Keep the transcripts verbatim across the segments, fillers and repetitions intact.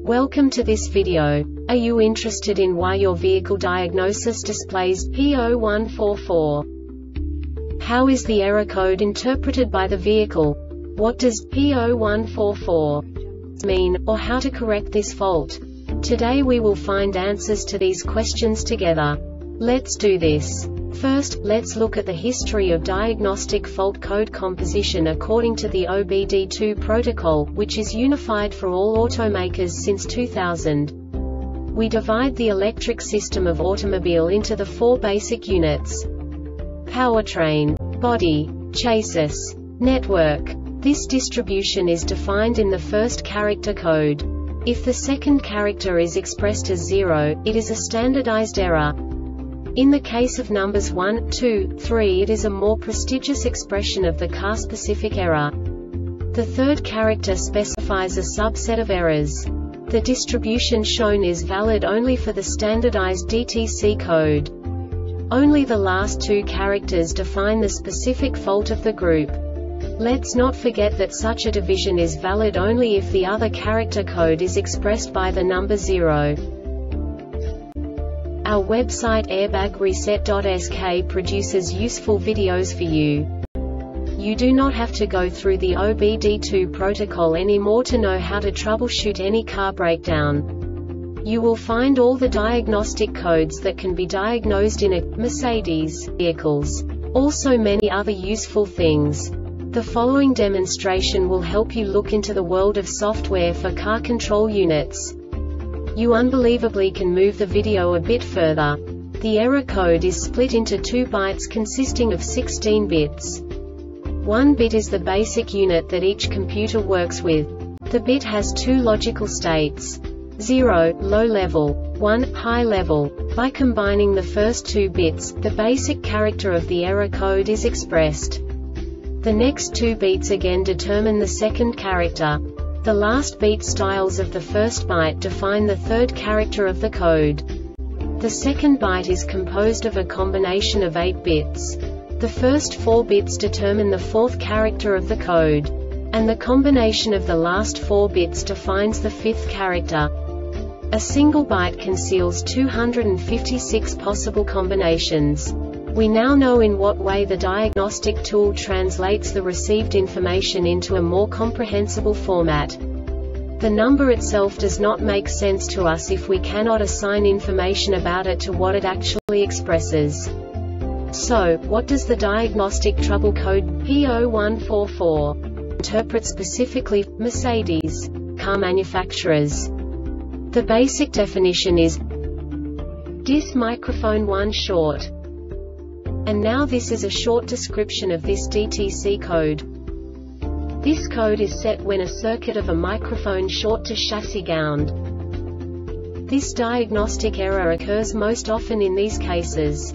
Welcome to this video. Are you interested in why your vehicle diagnosis displays P zero one four four? How is the error code interpreted by the vehicle? What does P zero one four four mean, or how to correct this fault? Today we will find answers to these questions together. Let's do this. First, let's look at the history of diagnostic fault code composition according to the O B D two protocol, which is unified for all automakers since two thousand. We divide the electric system of automobile into the four basic units: powertrain, body, chassis, network. This distribution is defined in the first character code. If the second character is expressed as zero, it is a standardized error. In the case of numbers one, two, three, it is a more prestigious expression of the car-specific error. The third character specifies a subset of errors. The distribution shown is valid only for the standardized D T C code. Only the last two characters define the specific fault of the group. Let's not forget that such a division is valid only if the other character code is expressed by the number zero. Our website airbag reset dot S K produces useful videos for you. You do not have to go through the O B D two protocol anymore to know how to troubleshoot any car breakdown. You will find all the diagnostic codes that can be diagnosed in a Mercedes vehicles. Also many other useful things. The following demonstration will help you look into the world of software for car control units. You unbelievably can move the video a bit further. The error code is split into two bytes consisting of sixteen bits. One bit is the basic unit that each computer works with. The bit has two logical states: zero, low level, one, high level. By combining the first two bits, the basic character of the error code is expressed. The next two bits again determine the second character. The last beat styles of the first byte define the third character of the code. The second byte is composed of a combination of eight bits. The first four bits determine the fourth character of the code. And the combination of the last four bits defines the fifth character. A single byte conceals two hundred fifty-six possible combinations. We now know in what way the diagnostic tool translates the received information into a more comprehensible format. The number itself does not make sense to us if we cannot assign information about it to what it actually expresses. So, what does the diagnostic trouble code P zero one four four interpret specifically for Mercedes car manufacturers? The basic definition is D I S microphone one short. And now this is a short description of this D T C code. This code is set when a circuit of a microphone short to chassis ground. This diagnostic error occurs most often in these cases: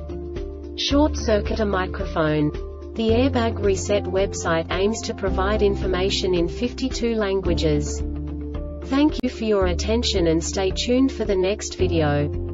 short circuit a microphone. The Airbag Reset website aims to provide information in fifty-two languages. Thank you for your attention and stay tuned for the next video.